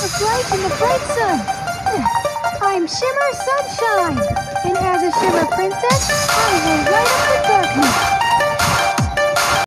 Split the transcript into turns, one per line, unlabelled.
A bright in the bright sun. I'm Shimmer Sunshine, and